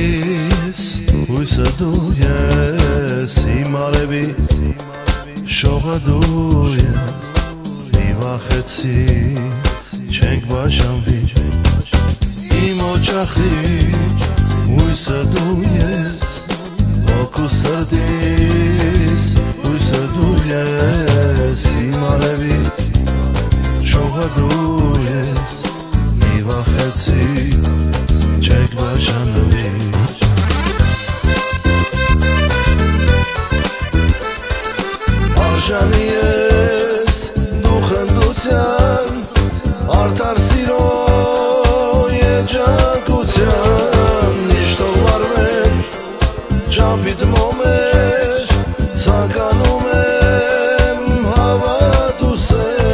Իս հույսը դու ես, իմ արևի շողը դու ես, մի վախեցի չենք բաժանվի, իմ օջախի հույսը դու ես, օգու սրտիս հույսը դու ես, իմ արևի շողը դու ես, մի վախեցի չենք բաժանվի. Արժանի ես դու խնդության, արդար սիրո երջանկության, իշտով վարվեր ճապիտ մոմեր, ցանկանում եմ հավատուսել.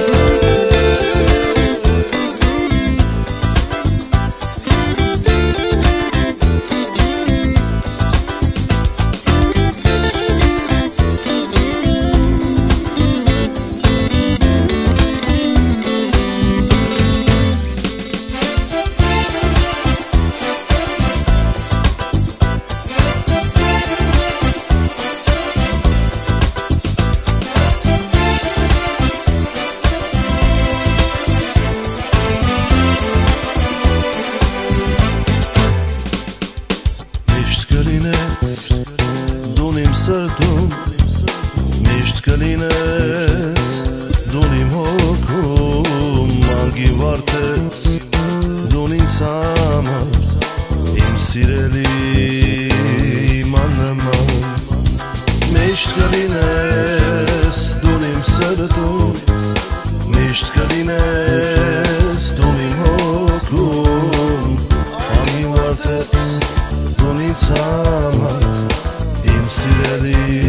Դուն իմ սրտում միշտ կլինես, դուն իմ հոգում մանգի վարդես, դուն ինձ համար իմ սիրելի իմ աննման, միշտ կլինես դուն իմ սրտում, միշտ կլինես դուն իմ հոգում մանգի վարդես, դուն ինձ համար իմ սիրելի